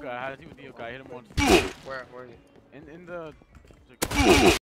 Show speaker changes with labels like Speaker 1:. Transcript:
Speaker 1: guy. I had a team with Dio guy. I hit him once.
Speaker 2: Where are you?
Speaker 1: In the